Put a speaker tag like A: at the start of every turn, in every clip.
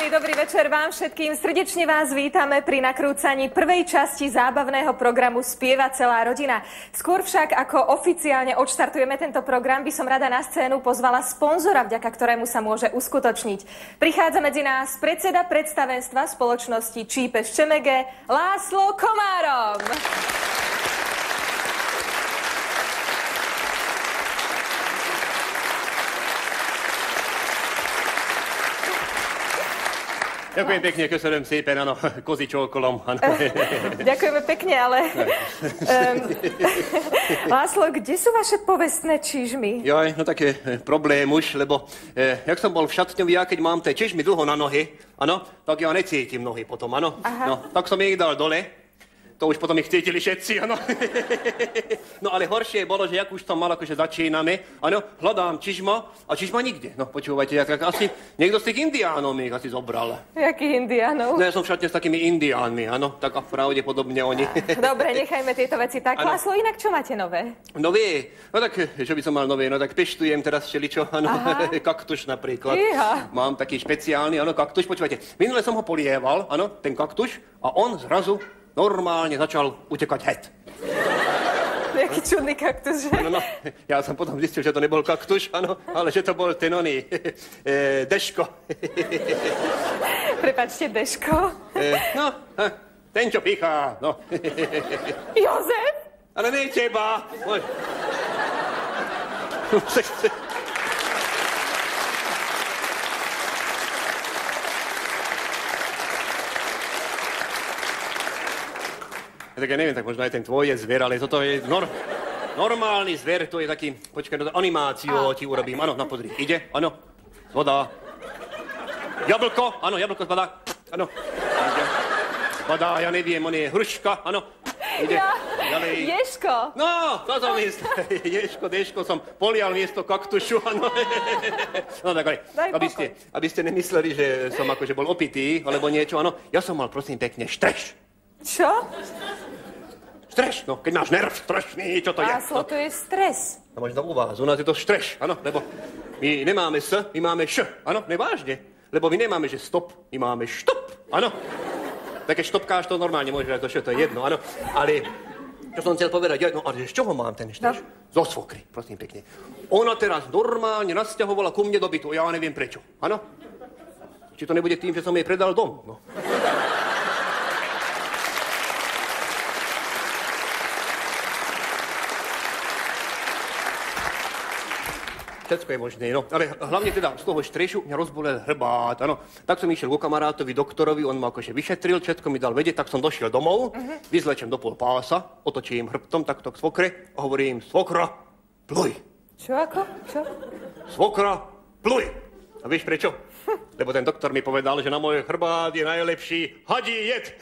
A: Krásny dobrý večer vám všetkým. Srdečne vás vítame pri nakrúcaní prvej časti zábavného programu Spieva celá rodina. Skôr však, ako oficiálne odštartujeme tento program, by som rada na scénu pozvala sponzora, vďaka ktorému sa môže uskutočniť. Prichádza medzi nás predseda predstavenstva spoločnosti Čípeš Čemege, László Komárom.
B: Ďakujem pekne, köszönöm szépen, áno, kozičolkolom.
A: Ďakujeme pekne, ale... László, kde sú vaše povestné čižmy?
B: Jaj, no tak je problém už, lebo jak som bol v šatňovi, ja keď mám tie čižmy dlho na nohy, áno, tak ja necítim nohy potom, áno. No, tak som ich dal dole. To už potom ich cítili všetci, áno. No ale horšie bolo, že jak už som mal, akože začíname, áno, hľadám čižma a čižma nikde. No počúvajte, asi niekto z tých indiánov mi ich asi zobral.
A: Jakých indiánov?
B: No ja som v šatne s takými indiánmi, áno, tak a pravdepodobne oni.
A: Dobre, nechajme tieto veci tak. László, inak čo máte nové?
B: Nové? No tak, čo by som mal nové? No tak peštujem teraz všeličo, áno, kaktuš napríklad.
A: Iha.
B: Mám taký špeciálny, áno, kaktuš, počúvajte. Minule som ho polieval, áno, ten kaktuš, a on zrazu normálne začal utekať het.
A: Jaký čudný kaktus, že?
B: No, ja som potom zistil, že to nebol kaktuš, áno, ale že to bol ten oný, Deško.
A: Prepáčte, Deško.
B: Ten, čo píchá, no.
A: Jozef?
B: Ale ne teba. Tak ja neviem, tak možno aj ten tvoj je zver, ale toto je normálny zver, to je taký, počkaj, animáciu ti urobím, áno, no pozri, ide, áno, zvodá, jablko, áno, jablko zbadá, áno, zbadá, ja neviem, on je hruška, áno, ide, ďalej.
A: Ješko.
B: No, to som myslel, Ješko som polial miesto kaktušu, áno, no tak ale, aby ste nemysleli, že som akože bol opitý, alebo niečo, áno, ja som mal, prosím, pekne štreš.
A: Čo?
B: Stres, no, keď máš nerv strašný, čo to je?
A: László, to je stres.
B: No možno u vás, u nás je to štreš, áno, lebo my nemáme s, my máme š, áno, nevážne, lebo my nemáme, že stop, my máme štop, áno. Tak keď štopkáš, to normálne môžeš aj to š, to je jedno, áno, ale čo som chcel povedať, no ale z čoho mám ten štreš? Zo svokry, prosím pekne. Ona teraz normálne nasťahovala ku mne do bytu, ja neviem prečo, áno. Či to nebude tým, že som jej predal dom, no. Všetko je možné, no. Ale hlavne teda z toho štrešu mňa rozbolel hrbát, áno. Tak som išiel ku kamarátovi, doktorovi, on ma akože vyšetril, všetko mi dal vedieť, tak som došiel domov, vyzlečem do pol pása, otočím hrbtom takto k svokre a hovorím, svokra, pluj.
A: Čo ako? Čo?
B: Svokra, pluj. A vieš prečo? Lebo ten doktor mi povedal, že na môj hrbát je najlepší hadí jed.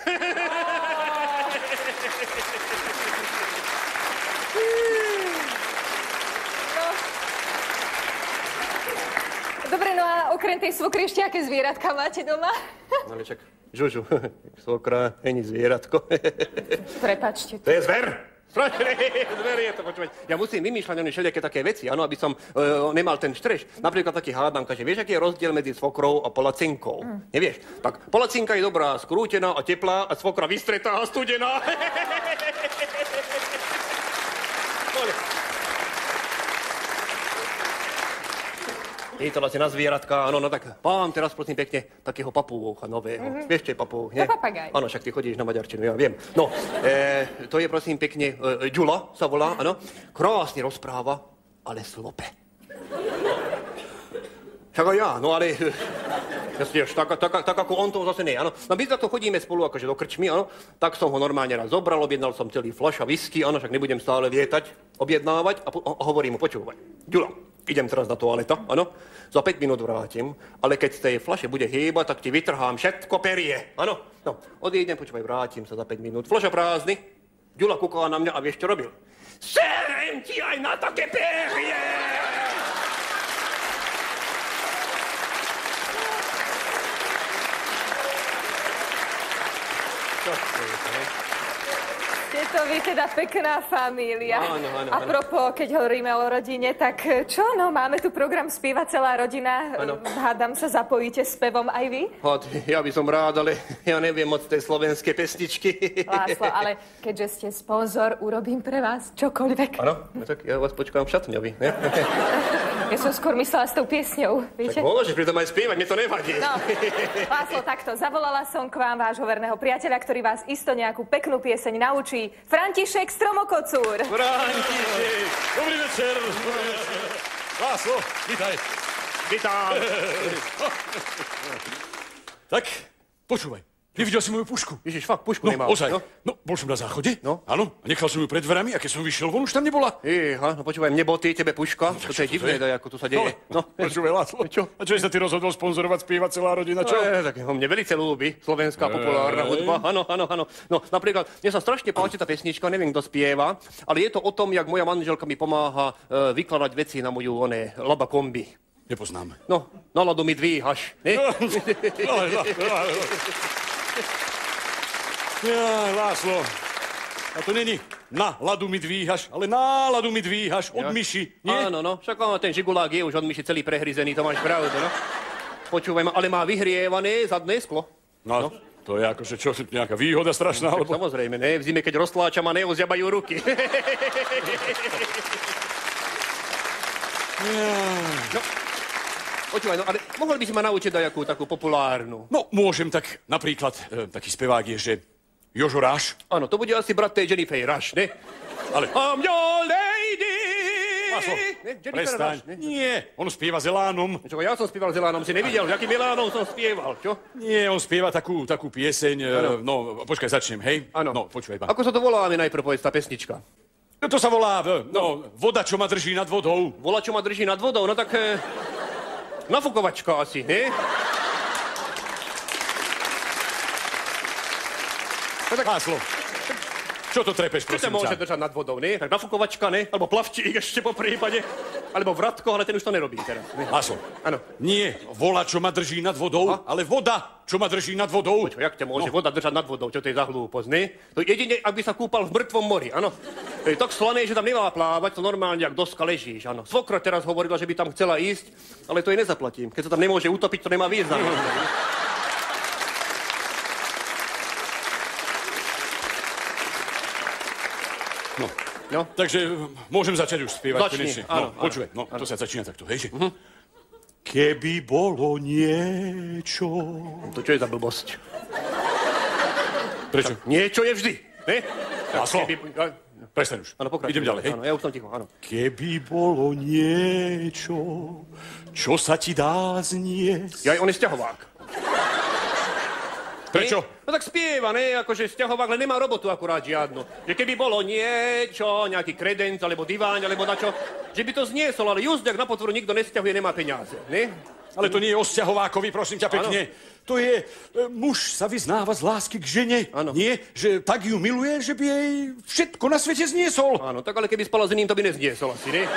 A: Dobre, no a okrem tej svokry ešte aké zvieratka máte doma?
B: No ale čak, Žužu, svokra není zvieratko.
A: Prepáčte.
B: To je zver. Strašný zver je to, počúvať. Ja musím vymýšľať všelijaké také veci, áno, aby som nemal ten štreš. Napríklad taký hádanka, že vieš, aký je rozdiel medzi svokrou a polacinkou? Nevieš? Tak polacinka je dobrá, skrútená a teplá a svokra vystretá a studená. Je to vlastne na zvieratka, áno, no tak mám teraz, prosím pekne, takého papúcha nového. Vieš, čo je papúch, nie?
A: To papagaj.
B: Áno, však ty chodíš na maďarčinu, ja viem. No, to je, prosím pekne, Ďula sa volá, áno. Krásne rozpráva, ale slope. Však aj ja, no ale... Tak ako on to zase nie, áno. No my za to chodíme spolu akože do krčmy, áno. Tak som ho normálne raz zobral, objednal som celý fľaša whisky, áno, však nebudem stále lietať, objednávať a hovorím mu, počúvaj, Ďula, idem teraz na toaleta, áno, za 5 minút vrátim, ale keď z tej fľaše bude hýbať, tak ti vytrhám všetko perie, áno. No, odídem, počúvaj, vrátim sa za 5 minút, fľaša prázdny, Ďula kúkala na mňa a vieš, čo robil? Serem ti aj na také perie!
A: Ste to vy teda pekná família.
B: Áno.
A: A propos, keď hovoríme o rodine, tak čo? No, máme tu program Spieva celá rodina.
B: Áno.
A: Hádam sa, zapojíte s pevom aj vy?
B: Ja by som rád, ale ja neviem moc tej slovenské pesničky.
A: László, ale keďže ste sponzor, urobím pre vás čokoľvek.
B: Áno, no tak ja vás počkám v šatňovi, ne?
A: Ja som skôr myslela s tou piesňou, viete?
B: Tak môžeš pritom aj spievať, mne to nevadí.
A: No, László, takto. Zavolala som k vám vášho verného priateľa, ktorý vás isto nejakú peknú pieseň naučí. František Stromokocúr.
B: František!
C: Dobrý večer. László, vítaj.
B: Vítám.
C: Tak, počúvaj. Nevidel si moju pušku?
B: Ježiš, fakt, pušku
C: No,
B: nemal.
C: ozaj. No, bol som na záchode.
B: No.
C: Áno, a nechal som ju pred dverami a keď som vyšiel von, už tam nebola.
B: No počúvaj, mne botý, tebe puška. To je divné, ako tu sa deje. No.
C: Počúvaj, László.
B: Čo?
C: A čo sa ty rozhodol sponzorovať Spieva celá rodina, čo?
B: Tak ho mne veľmi ľúbi, slovenská populárna hudba. Áno. No, napríklad, mne sa strašne páči tá pesnička, neviem, kto spieva, ale je to o tom, jak moja manželka mi pomáha vykladať veci na moju, laba kombi.
C: Nepoznám.
B: No, náladu mi dvíhaš, ne?
C: László, a to není na ladu mi dvíhaš, ale náladu mi dvíhaš od myši, nie?
B: Áno, no, však ten žigulák je už od myši celý prehryzený, to máš pravdu, no. Počúvaj ma, ale má vyhrievané zadné sklo.
C: No, to je akože čo, nejaká výhoda strašná,
B: Tak
C: alebo...
B: samozrejme, ne? V zime, keď roztláčam a neozjabajú ruky. No, počúvaj, no, ale mohol by si ma naučiť dajakú takú populárnu?
C: No, môžem tak, napríklad, taký spevák je, že Jožo Ráš.
B: Áno, to bude asi brat tej Jennifer Rush, ne?
C: Ale...
B: I'm your lady!
C: László,
B: Ne, Jennifer
C: prestaň.
B: Rush, ne?
C: Nie, on spieva s elánom.
B: Čo, ja som spieval s Elánom, si nevidel, akým Elánom som spieval, čo?
C: Nie, on spieva takú pieseň, no, počkaj, začnem, hej?
B: Áno.
C: No, počúvaj, pán.
B: Ako sa to volá, mi najprv povedz tá pesnička?
C: To sa volá, voda, čo ma drží nad vodou.
B: Vola, čo ma drží nad vodou, no tak... nafukovačka asi, ne? No tak,
C: László, čo to trepeš,
B: čo sa
C: prosím
B: môže
C: ťa?
B: držať nad vodou, ne? Tak nafukovačka, ne? Alebo plavčík ešte po prípade. Alebo vratko, ale ten už to nerobí teraz. Ne?
C: László,
B: Áno.
C: nie vola, čo ma drží nad vodou, ale voda, čo ma drží nad vodou.
B: Čo, jak ťa môže voda držať nad vodou? Čo to je za hlúposť, ne? To jedine, ak by sa kúpal v mŕtvom mori, áno. To je tak slané, že tam nemá plávať, to normálne, jak doska ležíš, áno. Svokra teraz hovorila, že by tam chcela ísť, ale to jej nezaplatím. Keď sa tam nemôže utopiť, to nemá význam. No.
C: Takže môžem začať už spievať
B: Začni,
C: konečne.
B: áno,
C: No, počúvaj, to sa začína takto, hej, že? Keby bolo niečo...
B: To čo je za blbosť?
C: Prečo?
B: Niečo je vždy, ne?
C: László, prestaň už.
B: Áno, pokračuj.
C: Idem ďalej, hej?
B: Áno, ja už som ticho, áno.
C: Keby bolo niečo, čo sa ti dá zniesť...
B: Ja, on je sťahovák.
C: Prečo?
B: No tak spieva, ne? Akože sťahovák, ale nemá robotu akurát žiadnu. Že keby bolo niečo, nejaký kredenc, alebo diváň, alebo dačo, že by to zniesol, ale just, jak na potvoru nikto nesťahuje, nemá peniaze, ne?
C: Ale to nie je o sťahovákovi, prosím ťa pekne. To je, muž sa vyznáva z lásky k žene.
B: Áno.
C: Nie, že tak ju miluje, že by jej všetko na svete zniesol.
B: Áno, tak ale keby spala s iným, to by nezniesol asi, ne?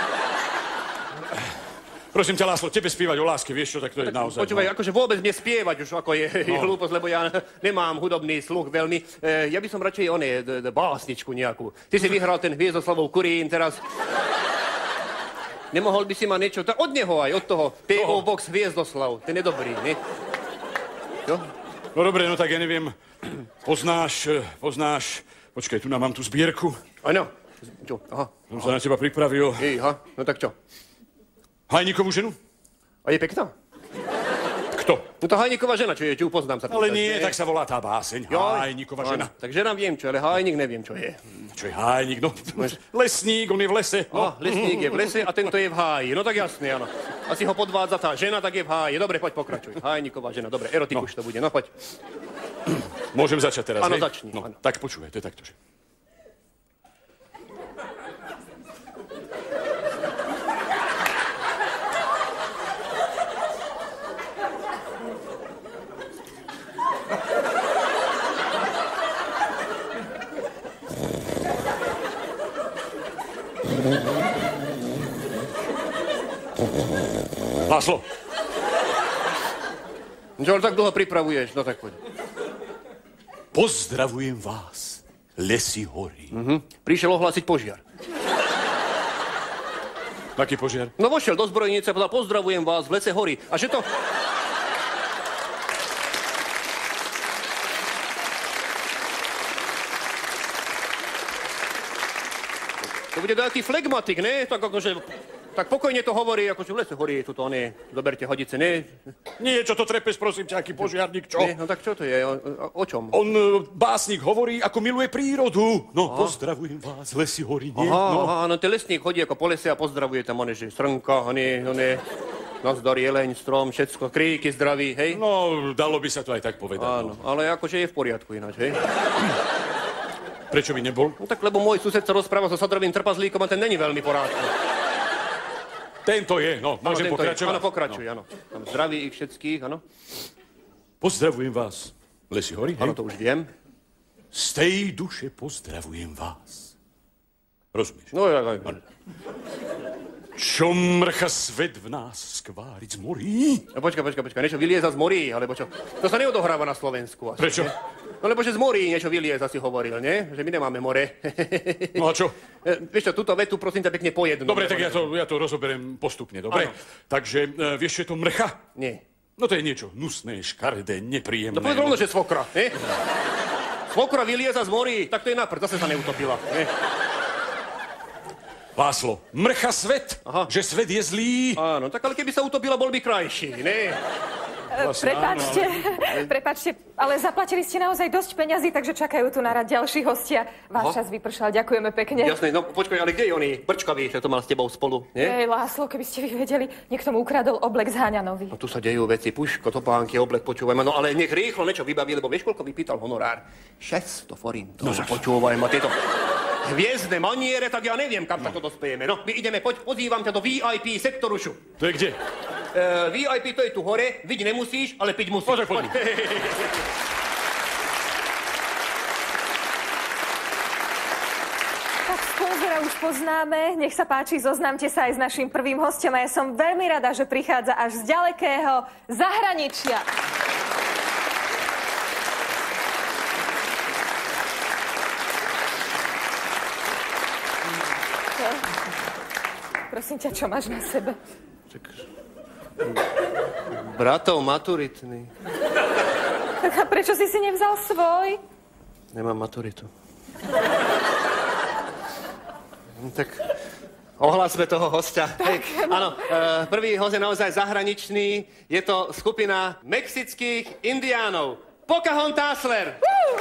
C: Prosím ťa, László, tebe spievať o láske, vieš čo, tak to je naozaj...
B: Počúvaj, akože vôbec mne spievať už ako je hlúposť, lebo ja nemám hudobný sluch veľmi. Ja by som radšej básničku nejakú. Ty si vyhral ten Hviezdoslavov Kurín teraz. Nemohol by si ma niečo... Od neho aj, od toho. P.O. Box Hviezdoslav. Ten je dobrý, ne? Čo?
C: No dobre, no tak ja neviem, poznáš... Počkaj, tu mám tú zbierku.
B: Áno. Čo? Aha.
C: Som sa na teba pripravil.
B: Aha, no tak čo?
C: Hajníkovú ženu?
B: A je pekná?
C: Kto?
B: No tá Hajníková žena, čo je, či upoznám sa.
C: Ale
B: pýtať,
C: nie,
B: ne?
C: tak sa volá tá báseň.
B: Joj,
C: Hajníková žena.
B: áno, tak žena viem čo, ale Hajník neviem, čo je.
C: Čo je hajník? No, lesník, on je v lese.
B: No, lesník je v lese a tento je v háji. No tak jasne, áno. Asi ho podvádza tá žena, tak je v háji. Dobre, poď pokračuj. Hajníková žena, dobre, erotik už to bude. No poď.
C: Môžem začať teraz,
B: Áno,
C: hej?
B: začni,
C: No,
B: áno.
C: tak počúvaj, to je takto, že... László,
B: Čo tak dlho pripravuješ? No tak poď.
C: pozdravujem vás lesy horí.
B: Prišiel ohlásiť požiar.
C: Aký požiar?
B: No vošiel do zbrojnice a povedal, pozdravujem vás, v lese horí. A že to... To bude nejaký flegmatik, ne? Tak akože... Tak pokojne to hovorí, akože v lese horí, tuto nie. Zoberte hodice, ne?
C: Nie, čo to trepeš, prosím ťa, aký požiarník, čo?
B: Nie, no tak čo to je? O čom?
C: On, básnik, hovorí, ako miluje prírodu. No, pozdravujem vás, lesy horí, nie?
B: Aha, no ten lesník chodí ako po lese a pozdravuje tam, že srnka, nazdar, jeleň, strom, všetko, kríky, zdraví, hej?
C: No, dalo by sa to aj tak povedať.
B: Áno, ale akože je v poriadku ináč, hej?
C: Prečo by nebol?
B: No tak, lebo môj sused sa rozpráva so sadrovým trpazlíkom a ten není veľmi porádku.
C: Tento je, no, môžem pokračovať?
B: Áno, pokračuj, áno. Tam zdraví ich všetkých, áno.
C: Pozdravujem vás, lesy horí, hej?
B: Áno, to už viem.
C: Z tej duše pozdravujem vás. Rozumieš?
B: No, ja.
C: Čo mrcha svet v nás skváriť z morí?
B: No, počkaj, niečo vylieza z morí, alebo čo? To sa neodohráva na Slovensku. Asi,
C: prečo?
B: Ne? No, lebo že z morí niečo vylieza, si hovoril, nie? Že my nemáme more.
C: No a čo?
B: Vieš čo, túto vetu prosím ťa pekne po jednom.
C: Dobre, tak ja to rozoberiem postupne, dobre?
B: Áno.
C: Takže, vieš, čo je to mrcha?
B: Nie.
C: No to je niečo hnusné, škaredé, nepríjemné.
B: No povedz rovno, že svokra, nie? Svokra vylieza z morí, tak to je naprd, zase sa neutopila, nie?
C: Váslo, mrcha svet, že svet je zlý.
B: Áno, tak ale keby sa utopila, bol by krajší, nie?
A: Prepáčte, ale zaplatili ste naozaj dosť peňazí, takže čakajú tu na rad ďalší hostia. Váš čas vypršal, ďakujeme pekne.
B: Jasné, no počkaj, ale kde je oni? Brčkavý, že to mal s tebou spolu, nie?
A: Láslo, keby ste vy vedeli, niekto mu ukradol oblek z Háňanovi.
B: No tu sa dejú veci, puško, topánky, oblek, počúvaj ma, no ale nech rýchlo niečo vybaví, lebo vieš, koľko vypýtal honorár? 600 forintov, no, počúvaj ma, tieto hviezdne maniere, tak ja neviem, kam takto dospejeme. No, my ideme, poď, pozývam ťa do VIP sektorušu.
C: To je kde?
B: VIP to je tu hore, viď nemusíš, ale piť musíš.
C: Môže, poď.
A: Tak sponzora už poznáme, nech sa páči, zoznámte sa aj s našim prvým hostom a ja som veľmi rada, že prichádza až z ďalekého zahraničia. Prosím ťa, čo máš na sebe?
B: Bratov maturitný.
A: Tak a prečo si nevzal svoj?
B: Nemám maturitu. Tak ohlásme toho hostia. Hej, áno, prvý host je naozaj zahraničný. Je to skupina mexických indiánov. Pocahontasler.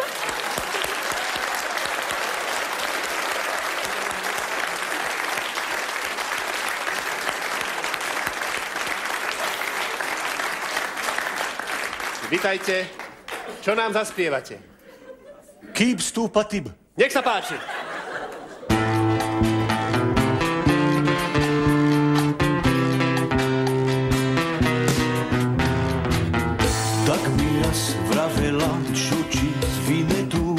B: Vítajte. Čo nám zaspievate?
C: Kým stúpa tým?
B: Nech sa páči.
D: Tak mi raz vravela čoči z Vinetu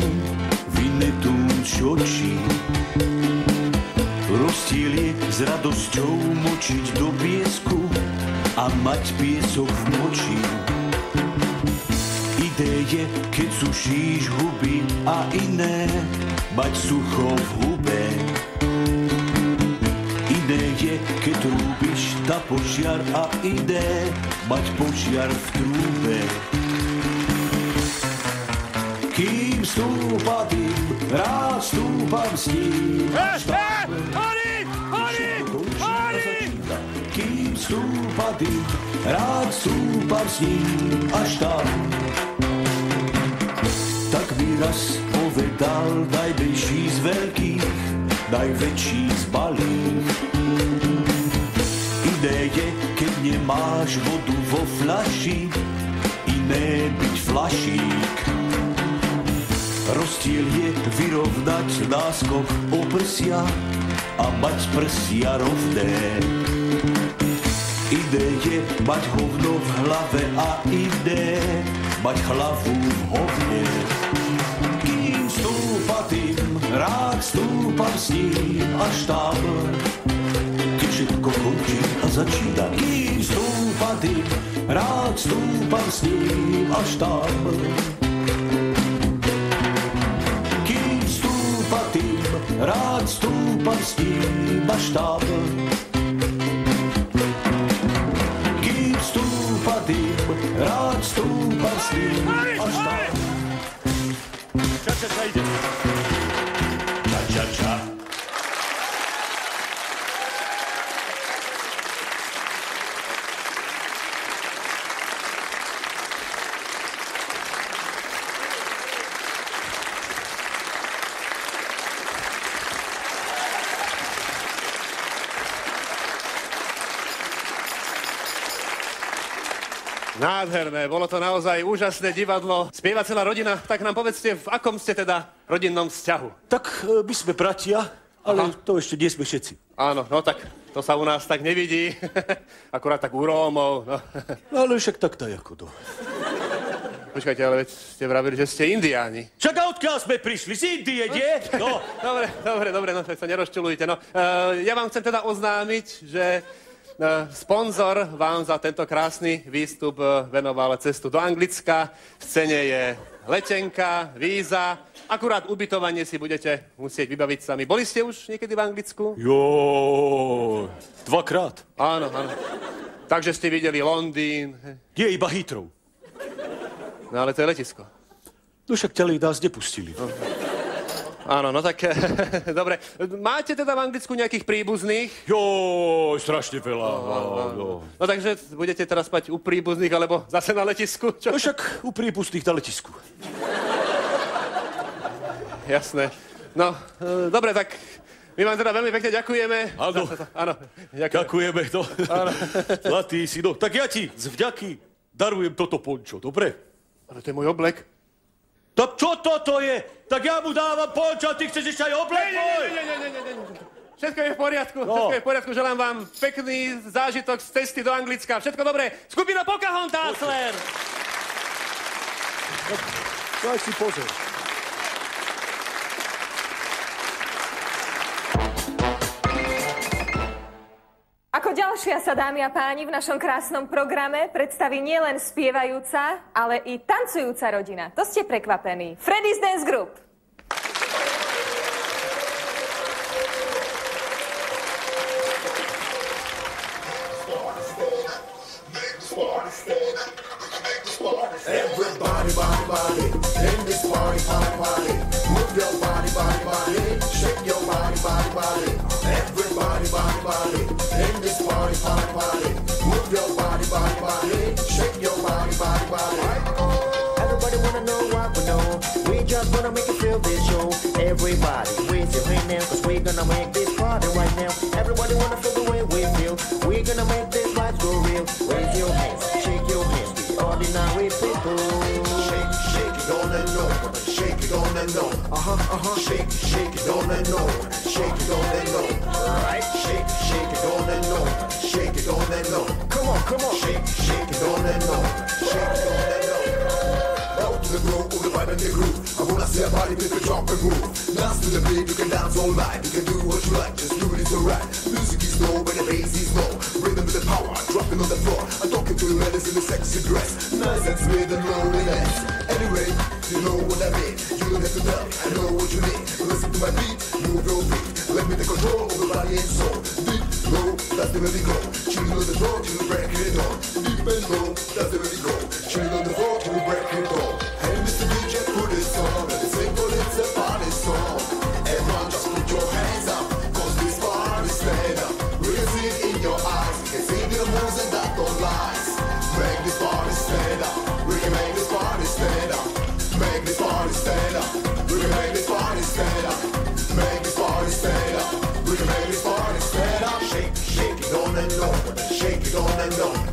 D: čoči. Rozdiel je s radosťou močiť do piesku a mať piesok v moči. Ideje, keď sušíš huby a iné, mať sucho v hube. Iné je, keď trúbiš ta požiar a ide, mať požiar v trúbe. Kým stúpa dým, rád stúpam s ním. Kým stúpa dým, rád stúpam s ním až tam. Tak mi raz povedal najmenší z veľkých, najväčší z malých. Iné je, keď nemáš vodu vo fľaši, iné byť fľašík. Rozdiel je vyrovnať náskok o prsia a mať prsia rovné. Iné je mať hovno v hlave a iné mať hlavu v hovne. Kým stúpa tým, rád stúpam s ním až tam, keď všetko končí a začína. Kým stúpa tým, rád stúpam s ním až tam, kým stúpa stúpatým, rád stúpam s ním až tam. Kým stúpatým, rád stúpam s ním až tam.
C: Ča, ide. Ča.
B: Nádherné, bolo to naozaj úžasné divadlo. Spieva celá rodina, tak nám povedzte, v akom ste teda rodinnom vzťahu?
C: Tak my sme bratia, ale to ešte nie sme všetci.
B: Áno, no tak to sa u nás tak nevidí. Akurát tak u Rómov. No.
C: Ale však tak ako to.
B: Počkajte, ale veď ste vravili, že ste indiáni.
C: Však odkiaľ sme prišli? Z Indie, nie? No.
B: Dobre, no sa nerozčulujte. No, ja vám chcem teda oznámiť, že sponzor vám za tento krásny výstup venoval cestu do Anglicka. V cene je letenka, víza. Akurát ubytovanie si budete musieť vybaviť sami. Boli ste už niekedy v Anglicku?
C: Jo, 2-krát.
B: Áno. Takže ste videli Londýn.
C: Nie, iba Heathrow.
B: No ale to je letisko.
C: No však ďalej nás nepustili.
B: No. Áno, no tak, dobre. Máte teda v Anglicku nejakých príbuzných?
C: Jo, strašne veľa.
B: No takže budete teraz spať u príbuzných, alebo zase na letisku? Čo?
C: No však u príbuzných na letisku.
B: Jasné. No, dobre, tak my vám teda veľmi pekne ďakujeme.
C: Áno, ďakujeme. No. Zlatý si, no. Tak ja ti z vďaky darujem toto pončo, dobre?
B: Ale to je môj oblek.
C: Tak čo toto je? Tak ja mu dávam pončo a ty chceš ešte aj oblek môj?
B: Nie. Všetko je v poriadku, Všetko je v poriadku. Želám vám pekný zážitok z cesty do Anglicka. Všetko dobré. Skupina Pocahontasler!
C: Daj si pozor.
A: Ako ďalšia sa, dámy a páni, v našom krásnom programe predstaví nielen spievajúca, ale i tancujúca rodina. To ste prekvapení. Freddy's Dance Group.
E: Everybody, body, in this party, party. Move your body, shake your body, body. Everybody, body, in this party, party. Move your body, shake your body, body.
F: Everybody wanna know what we know. We just wanna make you feel this show. Everybody, raise your hand now, cause we're gonna make this party right now. Everybody wanna feel the way we feel. We're gonna make this life go real. Raise your hands, shake your hands. We ordinary people.
E: Shake it on and on. Shake it on and on. Shake it on and on. Shake it on and on. Right? Shake it on and on. Shake it on and on. Come on. Shake it on and on. Shake it on and on. Out to the groove, all the vibe and the groove. I wanna see a body make a drop and move. Dance to the beat, you can dance all night. You can do what you like, just do it, it's alright. Music is low, but the bass is low. Rhythm with the power, dropping on the floor. I'm talking to the ladies in the sexy dress. Nice and sweet and loneliness. Anyway, you know what I mean. You don't have to tell me, I know what you need. Listen to my beat, move your feet. Let me take control of the body and soul. Deep, low, that's the way we go. Chilling on the floor, till we break it on. Deep and low, that's the way we go. Chilling on the floor, till we break it on. Hey, Mr. DJ, put it on. Let it sing, but it's a party song. Everyone just put your hands up, cause this party's made up. We can see it in your eyes, we can see the moves and that don't lies. Make this party stand up, we can make this party stand up. Make this party stand up, we can make this party stand up. Make this party stand up, we can make this party stand up. Shake it on and on, shake it on and on.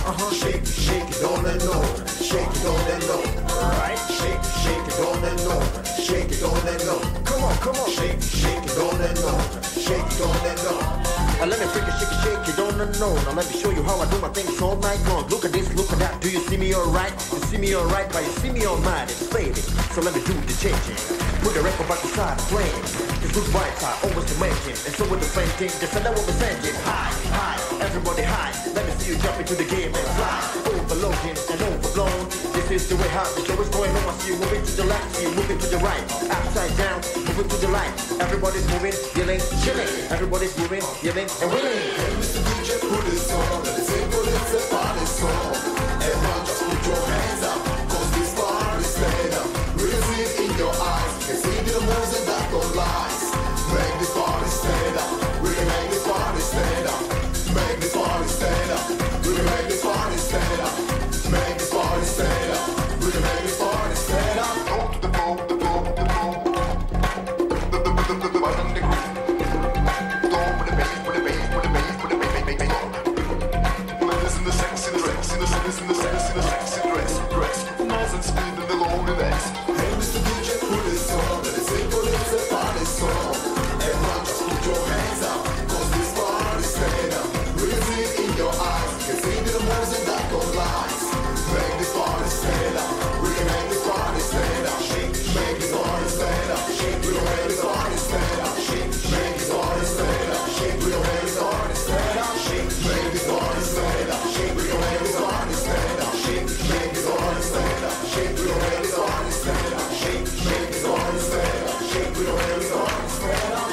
E: Shake it on and on, shake it on and on. Right? Shake it on and on, shake it on and on. Come on, shake it on and on, shake it on and on.
F: Let me freak it, shake it on and on. Now let me show you how I do my things all night long. Look at this, look at that. Do you see me alright? You see me alright, but you see me all night. It's fading. So let me do the changing. Put the record back beside the flame. The good vibes are always the making. And so with the fainting, just another what we're saying. High, high, everybody high. Let me see you jump into the game and fly. Overloading and overblown. This is the way how the show is going on. I see you moving to the left, see you moving to the right. Upside down, moving to the right. Everybody's moving, yelling, chilling. Everybody's moving, yelling, and winning.
E: Hey, Mr. DJ, put this on. Let it sing, put it, say, party song. Everyone just put your hands up, cause this party's stand up. We can see it in your eyes. You can see the moves and that don't lies. Make this party stand up. We can make this party stand up. Make this party stand up. We can make this party stand up. Make this party stand up. We can make this party stand up. Go to the floor, the floor, the floor. The button, the groove. Don't put the bass, put the bass, put the bass, put the bass, bass, bass, bass. Listen the sexy dress, in the sexy dress. Nice and speed in the lonely legs. Hey, Mr. DJ, put this on. Let it sing, put it, say, party song. Everyone just put your hands up, cause this party stand up. We can see it in your eyes. You can see the moves and that don't lies. Make this party stand up. We can make this party stand up. Make this party stand up. We can make this party stand up. Make this party stand up. We can make this party stand up. Make this party stand up. We can make this party stand up. Make this party stand up. We can make this party stand up. Make this party stand up. We can make this party stand up.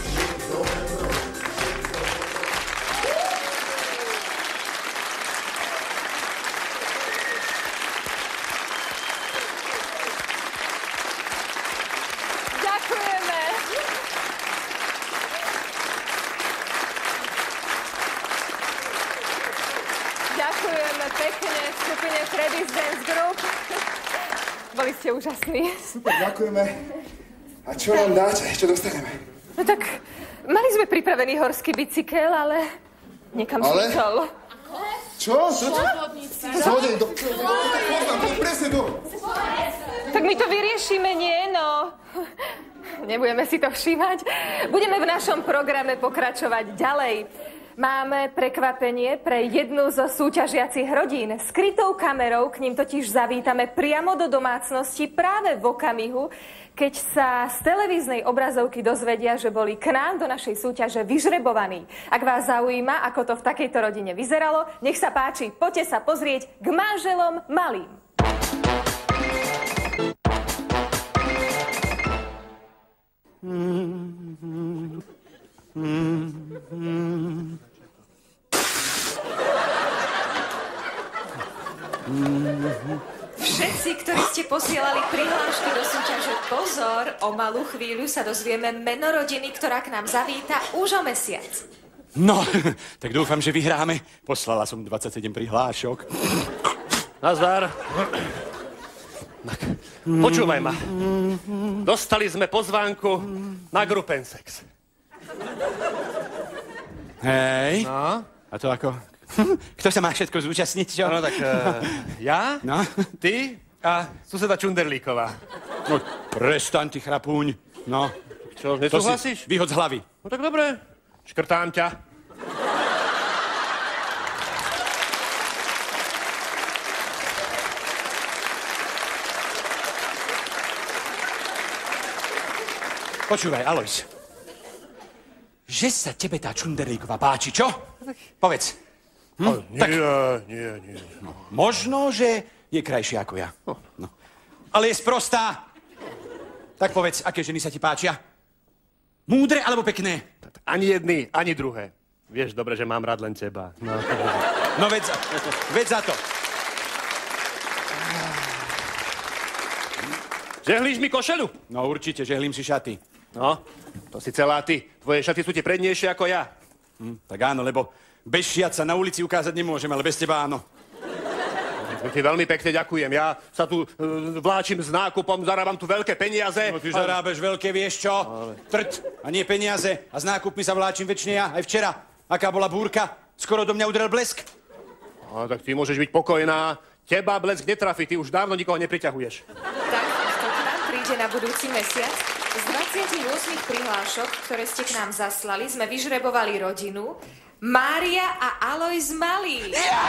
A: Ďakujeme. Ďakujeme pekne skupine Freddy's Dance Group. Boli ste úžasní.
G: Super, ďakujeme. A čo nám dáte? Čo dostaneme?
A: No tak, mali sme pripravený horský bicykel, ale niekam zmizol.
G: Čo? Zhodej do... Presne do...
A: Tak my to vyriešime, nie? No, nebudeme si to všímať. Budeme v našom programe pokračovať ďalej. Máme prekvapenie pre jednu zo súťažiacich rodín. Skrytou kamerou k ním totiž zavítame priamo do domácnosti práve v okamihu, keď sa z televíznej obrazovky dozvedia, že boli k nám do našej súťaže vyžrebovaní. Ak vás zaujíma, ako to v takejto rodine vyzeralo, nech sa páči, poďte sa pozrieť k manželom Malým. Všetci, ktorí ste posielali prihlášky do súťaže Pozor, o malú chvíľu sa dozvieme meno rodiny, ktorá k nám zavíta už o mesiac.
C: No, tak dúfam, že vyhráme. Poslala som 27 prihlášok.
B: Nazdar. Tak, počúvaj ma. Dostali sme pozvánku na Grupensex.
C: Hej.
B: No?
C: A to ako? Kto sa má všetko zúčastniť, čo?
B: No tak ja,
C: No?
B: ty a suseda Čunderlíková.
C: No, prestaň, ty chrapúň. No.
B: Čo, nesúhlasíš?
C: Vyhod z hlavy.
B: No tak dobre, škrtám ťa.
C: Počúvaj, Alojz. Že sa tebe tá Čunderlíková páči, čo? Povedz.
B: Nie.
C: No, možno, že je krajšia ako ja. No. Ale je sprostá. Tak povedz, aké ženy sa ti páčia? Múdre alebo pekné?
B: Ani jedny, ani druhé. Vieš dobre, že mám rád len teba.
C: No veď za to.
B: Žehlíš mi košelu?
C: No určite, žehlím si šaty.
B: No, to si celá ty. Tvoje šaty sú ti prednejšie ako ja.
C: Tak áno, lebo bez šiat sa na ulici ukázať nemôžem, ale bez teba áno.
B: Ti veľmi pekne ďakujem. Ja sa tu vláčim s nákupom, zarábam tu veľké peniaze.
C: No ty zarábaš veľké, vieš čo? Trť a nie peniaze. A s nákupmi sa vláčim väčšine ja. Aj včera. Aká bola búrka? Skoro do mňa udrel blesk.
B: No, tak ty môžeš byť pokojná. Teba blesk netrafí, ty už dávno nikoho nepriťahuješ.
A: Tak, kto k nám príde na budúci mesiac? Z 28 prihlášok, ktoré ste k nám zaslali, sme vyžrebovali rodinu Mária a Alojz Malý.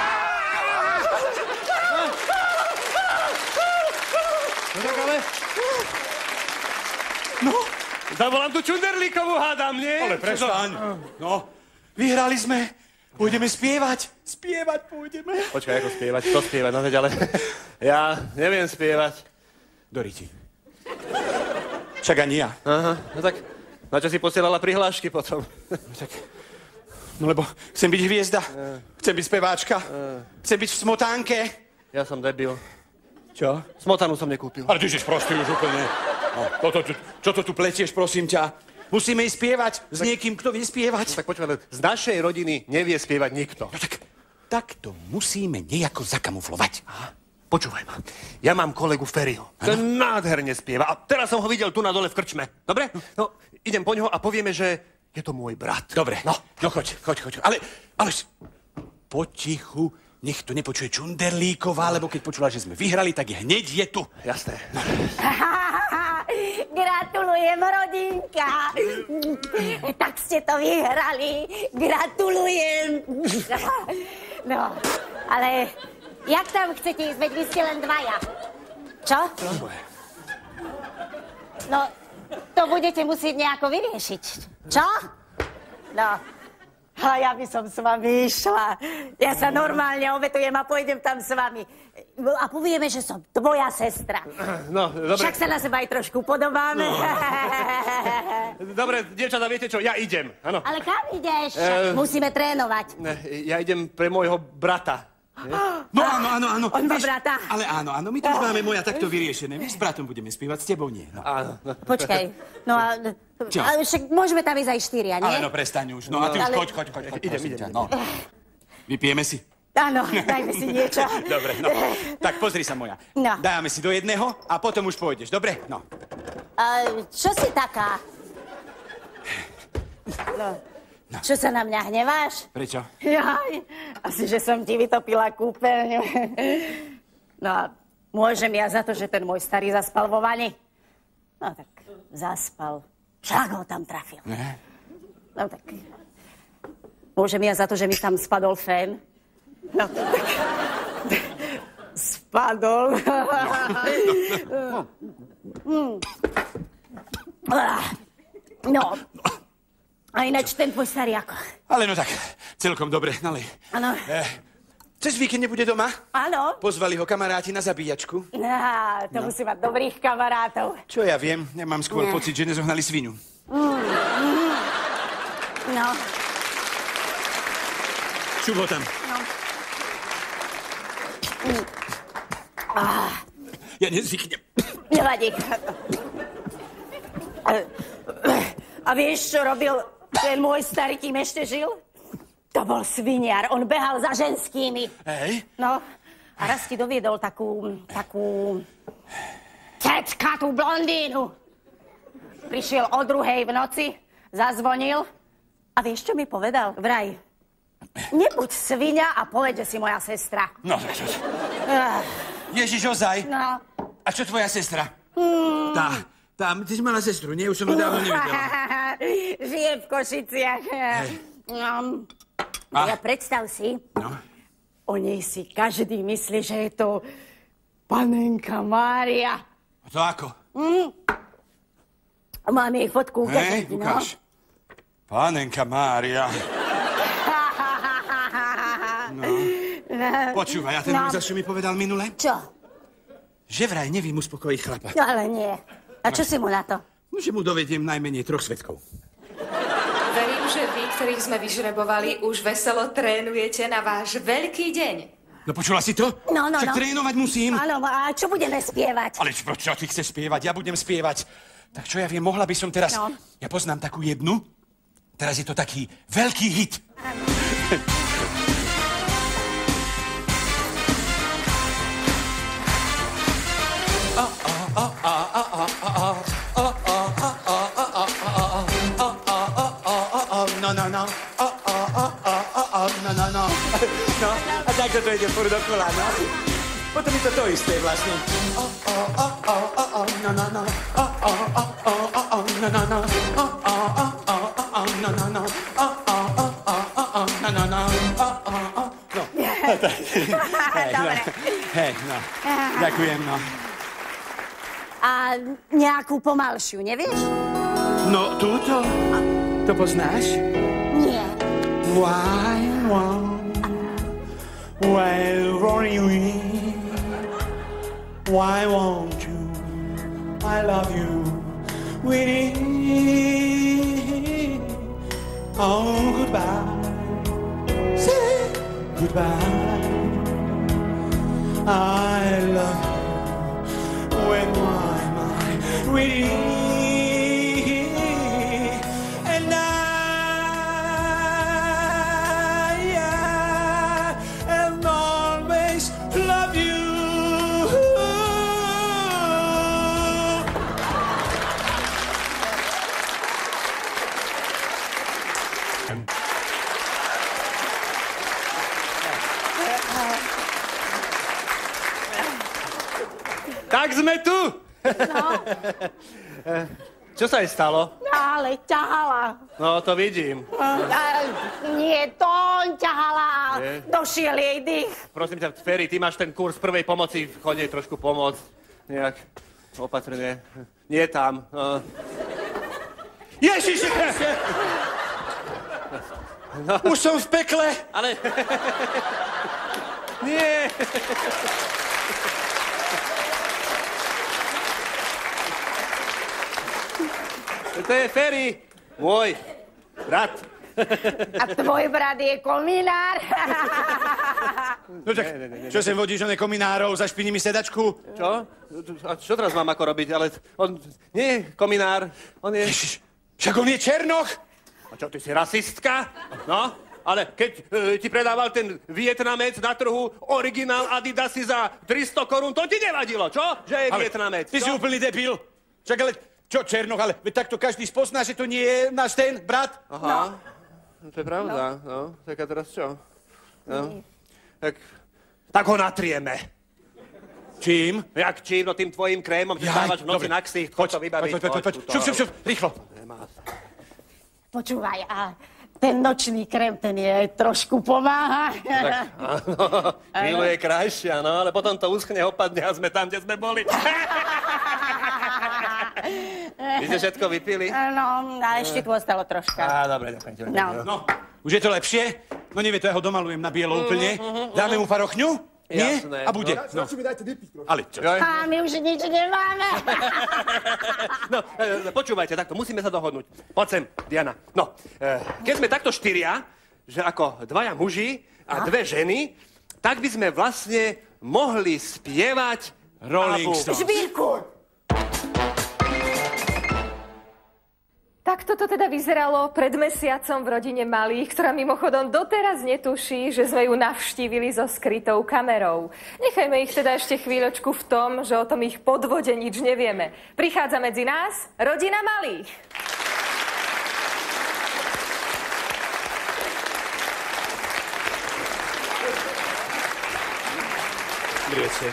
B: No tak ale...
C: No?
B: Zavolám tu Čunderlíkovú, hádam, nie?
C: Ale prestaň. No, vyhrali sme. Pôjdeme spievať. Spievať pôjdeme.
B: Počkaj, ako spievať? Kto spievať? No veď, ale ja neviem spievať.
C: Doriti. Však ani ja.
B: Aha, no tak na čo si posielala prihlášky potom?
C: No lebo chcem byť hviezda. Chcem byť speváčka. Chcem byť v smotánke.
B: Ja som debil.
C: Čo?
B: Smotanu som nekúpil.
C: Ale ty si sprostý už úplne. No, čo to tu pletieš, prosím ťa? Musíme ísť spievať s niekým, kto vie spievať.
B: No, tak počúvaj, z našej rodiny nevie spievať nikto.
C: No tak to musíme nejako zakamuflovať.
B: Aha. Počúvaj ma. Ja mám kolegu Ferryho. Ten nádherne spieva. A teraz som ho videl tu na dole v krčme. Dobre? No, idem po ňoho a povieme, že je to môj brat.
C: Dobre, no choď. Ale potichu, nech to nepočuje Čunderlíková, lebo keď počula, že sme vyhrali, tak hneď je tu.
B: Jasné. No.
H: Gratulujem, rodinka. Tak ste to vyhrali. Gratulujem. No, ale jak tam chcete ísť? Veď vy ste len dvaja. Čo? No, to budete musieť nejako vyriešiť. Čo? No, a ja by som s vami išla. Ja sa normálne obetujem a pôjdem tam s vami. A povieme, že som tvoja sestra.
B: No, dobre.
H: Však sa na seba aj trošku podobáme. No.
B: Dobre, dievčatá, viete čo? Ja idem, áno.
H: Ale kam ideš? Musíme trénovať.
B: Ja idem pre môjho brata.
C: No áno.
H: On má brata.
C: Ale áno, my to už máme moja takto vyriešené. Vieš, s bratom budeme spievať, s tebou nie. No.
B: Áno.
H: Počkaj, no a...
C: Čo?
H: Ale však môžeme tam ísť aj 4, nie?
C: Ale no, prestaň už. No a ty už choď.
B: Idem.
C: No. Vypijeme si.
H: Áno, dajme si niečo.
C: Dobre, no. Tak pozri sa moja.
H: No.
C: Dáme si do jedného a potom už pôjdeš, dobre? No.
H: Čo si taká? No. Čo sa na mňa hneváš?
C: Prečo?
H: Jaj, asi, že som ti vytopila kúpeľňu. No a môžem ja za to, že ten môj starý zaspal vo vani? No tak zaspal. Však ho tam trafil.
C: Ne?
H: No tak môžem ja za to, že mi tam spadol fén? No tak spadol. No. A ináč ten tvoj starý ako?
C: Ale no tak, celkom dobre, nalej.
H: Áno.
C: Cez víkend nebude doma?
H: Áno.
C: Pozvali ho kamaráti na zabíjačku.
H: To musí mať dobrých kamarátov.
C: Čo ja viem, ja mám skôr pocit, že nezohnali svinu.
H: No.
C: Šup ho tam.
H: No.
C: Ja nezvyknem.
H: Nevadí. A vieš, čo robil ten môj starý, kým ešte žil? To bol sviniar, on behal za ženskými.
C: Hej?
H: No, a raz ti doviedol takú ceckatú blondínu. Prišiel o 2:00 v noci, zazvonil a vieš, čo mi povedal? Vraj, nebuď sviňa a povedz, že si moja sestra.
C: No, Ježiš, ozaj?
H: No.
C: A čo tvoja sestra? Tá, ty si mala sestru, nie? Už som ho dávno nevidela.
H: Žije v Košiciach. Ja predstav si, o nej si každý myslí, že je to panenka Mária.
C: A to ako?
H: Mám jej fotku ukázať, no.
C: Ukáž. Panenka Mária. No. Počúvaj, a ten muž, čo mi povedal minule?
H: Čo?
C: Že vraj nevím uspokojiť chlapa.
H: No ale nie. A čo si mu na to?
C: No, že mu dovediem najmenej 3 svedkov.
A: Verím, že vy, ktorých sme vyžrebovali, už veselo trénujete na váš veľký deň.
C: No počula si to?
H: No.
C: Však trénovať musím.
H: Áno, a čo budeme spievať?
C: Ale čo ty chceš spievať? Ja budem spievať. Tak čo ja viem, mohla by som teraz...
H: No.
C: Ja poznám takú jednu. Teraz je to taký veľký hit. No. A takto to ide furt dokola, no. Potom je to isté vlastne.
H: Dobre.
C: Hej, no. Ďakujem, no.
H: A nejakú pomalšiu, nevieš?
C: No, túto? To poznáš?
H: Nie.
C: Why won't you? I love you. Oh, goodbye. Say goodbye. I love you. When my really, and I'll always love you. Tak sme tu!
H: No.
B: Čo sa jej stalo?
H: Ale ťahala.
B: No, to vidím.
H: Nie, to on ťahala.
B: Nie.
H: Došiel jej dých.
B: Prosím ťa, Ferry, ty máš ten kurz prvej pomoci, chodí trošku pomôcť. Nejak opatrne. Nie tam.
C: Ježiši! No. Už som v pekle.
B: Ale... Nie. To je Ferry, môj brat.
H: A tvoj brat je kominár?
C: No tak, čo sem vodíš, on je kominárov, zašpiní mi sedačku.
B: Čo? A čo teraz mám ako robiť? Ale on nie je kominár, on je...
C: Ježiš, však on je Černoch.
B: A čo, ty si rasistka? No? Ale keď ti predával ten Vietnamec na trhu originál Adidasy za 300 korún, to ti nevadilo, čo? Že je Vietnamec.
C: Ty si úplný debil. Však ale, čo Černoch, ale takto každý spozná, že to nie je náš ten brat.
B: Aha, no. To je pravda, no. Tak a teraz čo? No. Tak ho natrieme.
C: Čím?
B: Jak čím? No tým tvojim krémom, že dávaš v noci na ksicht. Choď to vybaviť.
C: Poď. Šup, rýchlo.
H: Počúvaj, a ten nočný krém, ten je trošku pomáha.
B: Tak, áno, chvíľu je krajšia, no, ale potom to uschne, opadne a sme tam, kde sme boli. Vy ste všetko vypili?
H: No, a ešte tu ostalo troška.
B: Á, dobre, ďakujem.
H: No.
C: Už je to lepšie? No nevie, to ja ho domalujem na bielo úplne. Dáme mu parochňu? Nie?
B: Jasné.
C: A bude.
G: No. Radšej mi dajte vypiť, prosím.
C: Ale čo?
H: A my už nič nemáme.
B: No, počúvajte, takto, musíme sa dohodnúť. Poď sem, Diana. No, keď sme takto štyria, že ako dvaja muži a dve ženy, tak by sme vlastne mohli spievať
C: Rolling Stones.
H: Žbírku.
A: Takto to teda vyzeralo pred mesiacom v rodine Malých, ktorá mimochodom doteraz netuší, že sme ju navštívili so skrytou kamerou. Nechajme ich teda ešte chvíľočku v tom, že o tom ich podvode nič nevieme. Prichádza medzi nás rodina Malých.
C: Dobrý večer.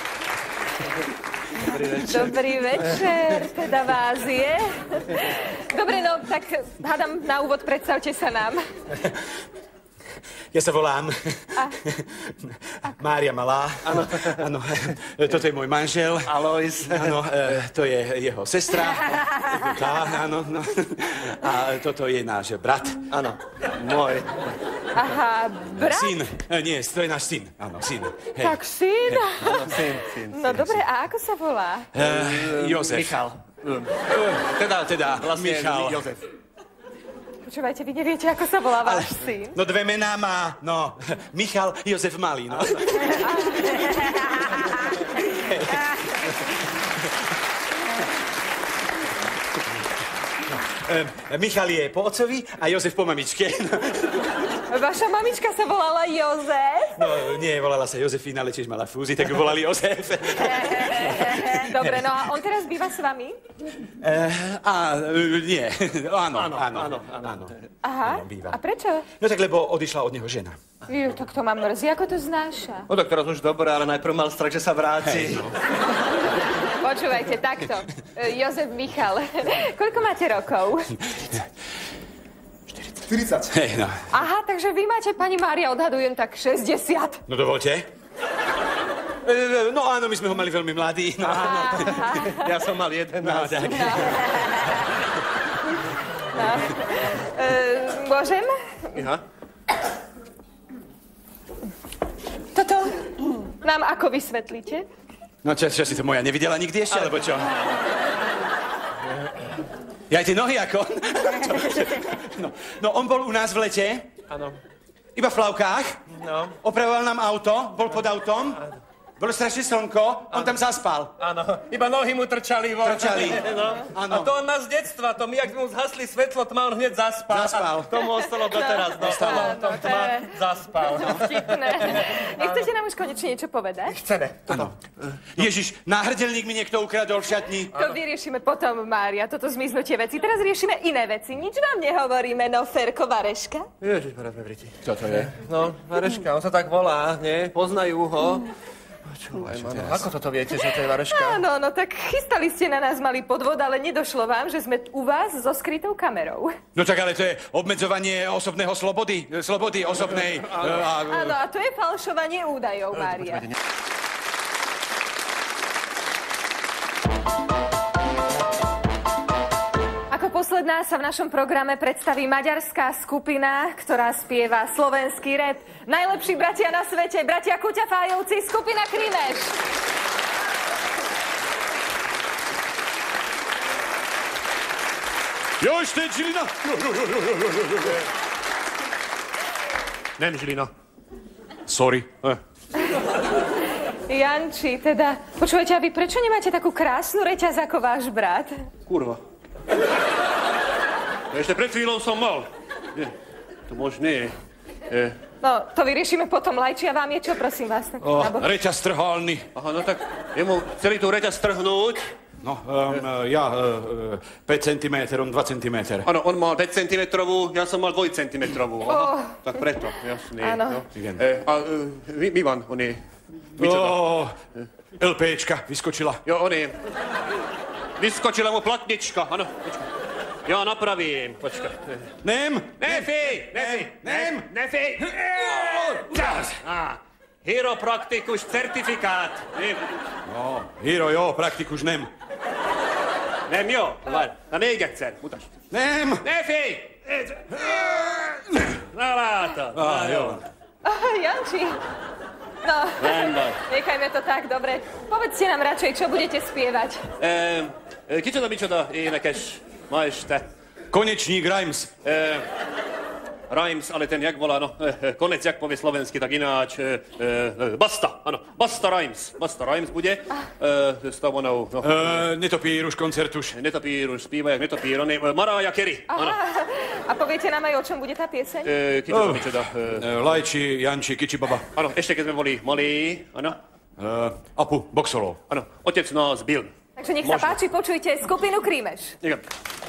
A: Dobrý večer, teda vás je. Dobre, no, tak hádam na úvod, predstavte sa nám.
C: Ja sa volám Mária Malá. Áno, toto je môj manžel.
B: Alois.
C: Áno, to je jeho sestra. Tá, áno, no. A toto je náš brat.
B: Áno, môj.
A: Aha, brat?
C: Syn. Nie, to je náš syn. Áno, syn. Hej.
A: Tak syn.
B: Áno, syn.
A: No dobre, a ako sa volá?
C: Jozef.
B: Michal.
C: Teda,
B: Vlastne
C: Michal.
B: Jozef.
A: Počúvajte, vy neviete, ako sa volá váš syn?
C: No dve mená má, no. Michal Jozef Malý, no. Michal je po otcovi a Jozef po mamičke.
A: Vaša mamička sa volala Jozef?
C: No nie, volala sa Jozefína, ale tiež mala fúzi, tak ju volali Jozef.
A: Dobre, no a on teraz býva s vami?
C: Nie, áno.
A: Aha,
C: Áno, býva.
A: a prečo?
C: No tak, lebo odišla od neho žena.
A: Tak to ma mrzí, ako to znáša?
B: No tak teraz už dobré, ale najprv mal strach, že sa vráti.
A: Počúvajte, takto. Jozef Michal, koľko máte rokov?
C: 40.
G: 40.
C: Hej, no.
A: Aha, takže vy máte, pani Mária, odhadujem tak 60.
C: No dovolte. No áno, my sme ho mali veľmi mladý. No, áno.
B: Ja som mal 11.
C: No, tak.
A: Môžem?
B: Aha.
A: Toto nám ako vysvetlíte?
C: No čo si to moja nevidela nikdy ešte, alebo čo? Ja aj tie nohy ako? No, on bol u nás v lete.
B: Áno.
C: Iba v plavkách.
B: No.
C: Opravoval nám auto, bol pod autom. Bolo strašne slnko, on tam zaspal.
B: Áno, iba nohy mu trčali von.
C: Trčali.
B: No.
C: Áno.
B: A to on má z detstva, to my, ak mu zhasli svetlo, tma, on hneď zaspal.
C: Zaspal.
B: To mu ostalo doteraz. Tma, zaspal.
A: Vtipné. Nechcete nám už konečne niečo povedať?
B: Chceme.
C: Áno. Ježiš, náhrdelník mi niekto ukradol v šatni.
A: To vyriešime potom, Mária, toto zmiznutie veci. Teraz riešime iné veci. Nič vám nehovoríme, no Ferko Vareška?
B: Ježiš, Briti.
C: Čo to je?
B: No, Vareška, on sa tak volá, nie? Poznajú ho. Ako toto viete, že to je Vareška?
A: Áno, no tak chystali ste na nás malý podvod, ale nedošlo vám, že sme u vás so skrytou kamerou.
C: No tak ale to je obmedzovanie osobného slobody osobnej.
A: Áno, a to je falšovanie údajov, Mária. Ako posledná sa v našom programe predstaví maďarská skupina, ktorá spieva slovenský rap. Najlepší bratia na svete, bratia Kuťafájovci, skupina Krimeš.
C: Jož, to je Žilina.
B: Nem Žilina.
C: Sorry.
A: Janči, teda, počujete, a vy prečo nemáte takú krásnu reťaz ako váš brat?
B: Kurva. Ešte pred chvíľou som mal. Nie, to možné je.
A: No, to vyriešime potom. Lajči, a vám je čo, prosím vás? Tak,
C: Reťaz trhálny.
B: Aha, no tak jemu chceli tú reťaz strhnúť.
C: No, ja 5 cm, on 2 cm.
B: Áno, on mal 5 cm, ja som mal 2 cm. Aha, tak preto, jasný.
A: Áno.
B: No. A Ivan, on je...
C: LPčka vyskočila.
B: Jo, on je... Vyskočila mu platnička, áno. Ja napravím, počkaj.
C: Nem?
B: Nefi! Híropraktikus certifikát.
C: No, Híro, jó, praktikus nem.
B: Nem jó? Na még egyszer, mutasd.
C: Nem!
B: Nefi! Na látod.
C: Jó.
A: Janči, no, nechajme to tak, dobre. Povedzte nám radšej, čo budete spievať.
B: Kicsoda énekes ma este.
C: Konečník Rhymes.
B: Rhymes, ale ten jak volá, no, konec, jak povie slovensky, tak ináč, Basta, áno, Basta Rhymes bude, s tou onou, no.
C: Netopíruš, koncertuš.
B: Netopíruš, spíva jak netopír, on je Mariah Carey, áno.
A: A poviete nám aj, o čom bude tá pieseň?
B: Kicsoda,
C: Lajči, Janči, Kiči Baba.
B: áno, ešte keď sme boli malí, áno.
C: Apu, Boxolov.
B: Áno, otec nás bil.
A: Takže nech sa páči, počujte skupinu Krímeš.
B: Ďakujem.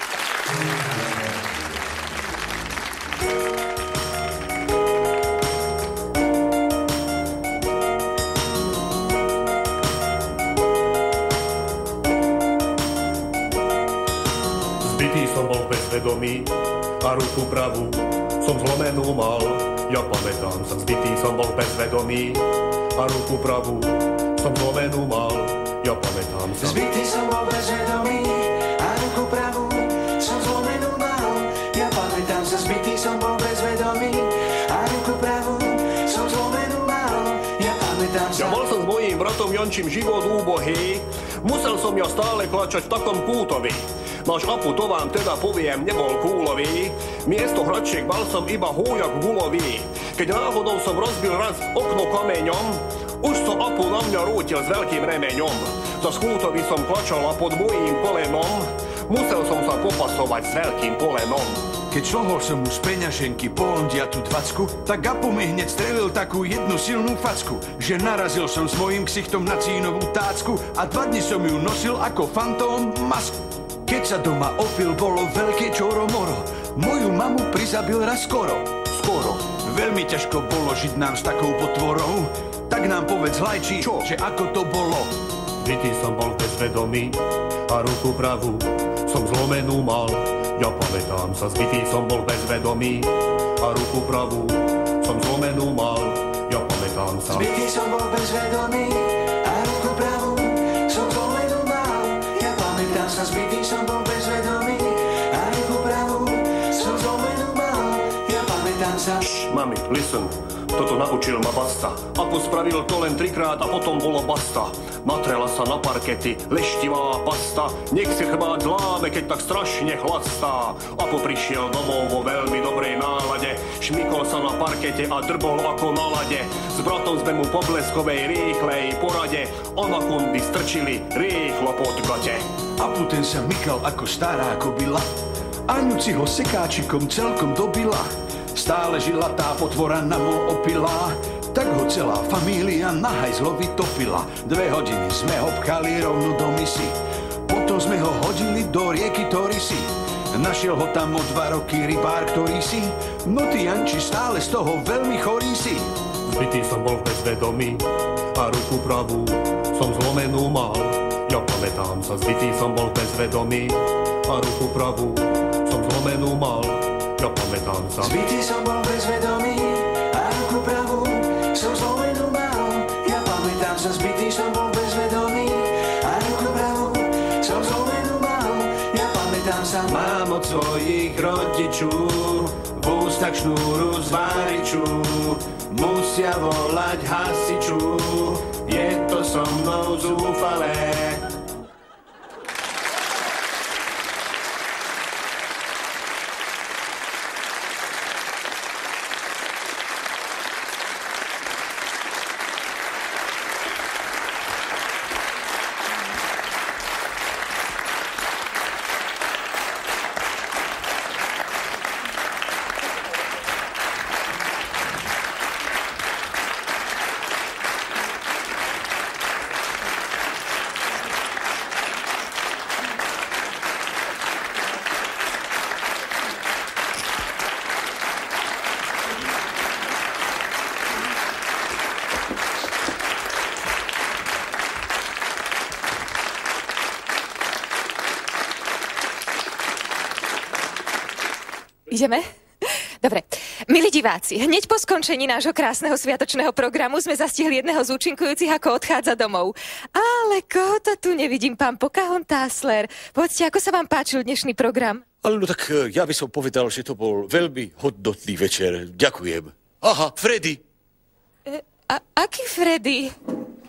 I: Zbytý som bol bez vedomí a ruku pravú som zlomenú mal. Ja pamätám sa, zbytý som bol bez vedomí a ruku pravú som zlomenú mal. Ja pamätám sa.
D: Zbytý som bol bez vedomí a ruku pravú som zlomenú mal. Ja pamätám sa, zbytý som bol bez vedomí a ruku pravú som zlomenú mal. Ja pamätám sa.
I: Ja mal som s mojím bratom Jančím život úbohý, musel som ja stále klačať v takom kútovi. Náš Apu, to vám teda poviem, nebol kúlový, miesto hračiek mal som iba hújak gulový. Keď náhodou som rozbil raz okno kameňom, už sa Apu na mňa rútil s veľkým remeňom. Za skútovi som klačal a pod mojím kolenom musel som sa popasovať s veľkým polenom.
J: Keď šlohol som mu z peňaženky polondiatu 20, tak Apu mi hneď strelil takú jednu silnú facku, že narazil som s mojím ksichtom na cínovú tácku a 2 dni som ju nosil ako fantóm masku. Keď sa doma opil, bolo veľké čoro-moro, moju mamu prizabil raz skoro. Veľmi ťažko bolo žiť nám s takou potvorou, tak nám povedz, Lajči, že ako to bolo.
I: Zbytý som bol bez vedomí a ruku pravú som zlomenú mal. Ja pamätám sa, zbytý som bol bezvedomý a ruku pravú som zlomenú mal. Ja pamätám sa.
D: Zbytý som bol bezvedomý a ruku pravú som zlomenú mal. Ja pamätám sa, zbytý som bol bezvedomý a ruku pravú som zlomenú mal. Ja pamätám sa.
I: Mami, listen, toto naučil ma basta. Apo spravil to len 3-krát a potom bolo basta. Natrela sa na parkety, leštivá pasta. Nech si chrbát zláme, keď tak strašne chlastá. Apo prišiel domov vo veľmi dobrej nálade. Šmykol sa na parkete a drbol ako na lade. S bratom sme mu po bleskovej rýchlej porade anakondy strčili rýchlo pod gate.
J: Apu ten sa mykal ako stará kobila. Aňuci ho sekáčikom celkom dobila. Stále žila tá potvora na mo opila. Tak ho celá família na hajzlovi topila. 2 hodiny sme ho pchali rovno do misy. Potom sme ho hodili do rieky Torisy. Našiel ho tam o 2 roky rybár, ktorý si. No ty, Janči, stále z toho veľmi chorý si.
I: Zbytý som bol bezvedomý a ruku pravú som zlomenú mal. Ja pamätám sa, zbytý som bol bezvedomý a ruku pravú som zlomenú mal. Ja pamätám sa.
D: Zbytý som bol bezvedomý a ruku pravú som zlomenú mal. Ja pamätám sa, zbytý som bol bezvedomý a ruku pravú som zlomenú mal. Ja pamätám sa.
I: Mám od svojich rodičů v ústach šnúru z váriču. Musia volať hasiču, je to so mnou zúfalé.
A: Ideme? Dobre. Milí diváci, hneď po skončení nášho krásneho sviatočného programu sme zastihli jedného z účinkujúcich, ako odchádza domov. Ale koho to tu nevidím, pán Pocahontasler? Povedzte, ako sa vám páčil dnešný program?
K: Ale no tak ja by som povedal, že to bol veľmi hodnotný večer. Ďakujem. Aha, Freddy.
A: Aký Freddy?